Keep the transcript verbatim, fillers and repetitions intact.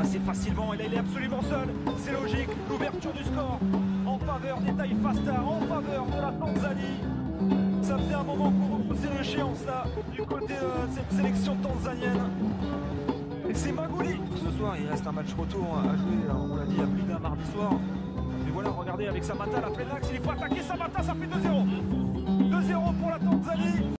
assez facilement. Et là, il est absolument seul. C'est logique. L'ouverture du score en faveur des Taifa Stars, en faveur de la Tanzanie. Ça faisait un moment qu'on repoussait l'échéance là, du côté de cette sélection tanzanienne. Et c'est Magouli. Ce soir, il reste un match retour à jouer. On l'a dit, il y a plus d'un mardi soir. Mais voilà, regardez avec Samata, la pleine axe. Il faut attaquer Samata, ça fait deux zéro. deux zéro pour la Tanzanie.